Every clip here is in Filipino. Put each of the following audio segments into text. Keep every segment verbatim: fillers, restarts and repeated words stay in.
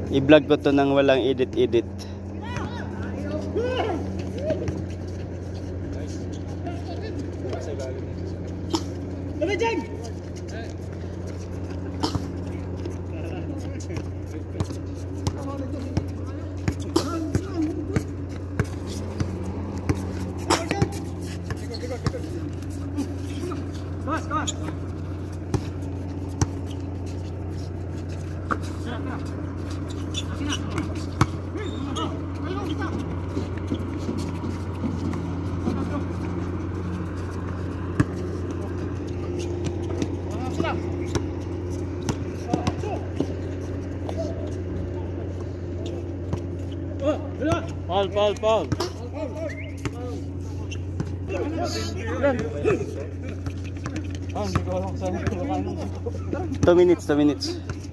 I-vlog ko to nang walang edit-edit. Paul, Paul, Paul. Two minutes, two minutes.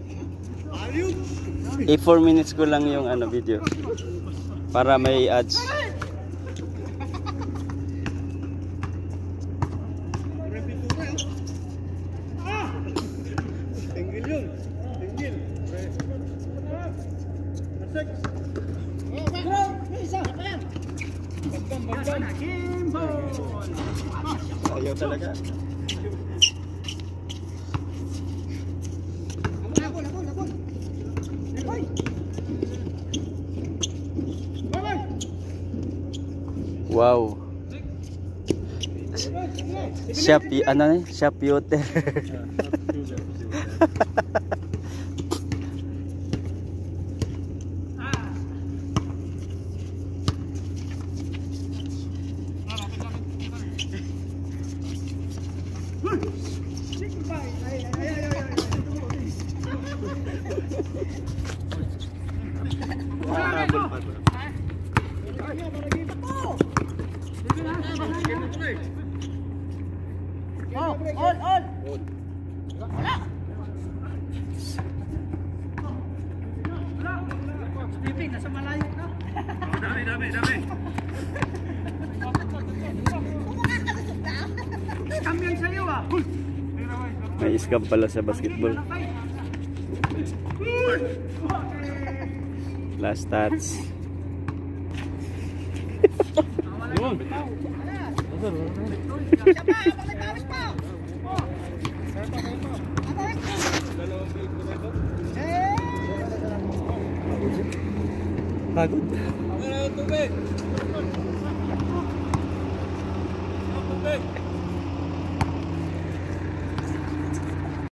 Eh, four minutes ko lang yung ano video. Para may ads. Ayaw talaga. Wow. Shopee, ano ni? Shopee Hotel. Oh, on, on. Wala. Sleeping, nasa malayo na. Dami, dami, dami. Kamyan sa'yo ah. May scam pala sa basketball. Last stats. Yun. Pagod. Tubig. Tubig.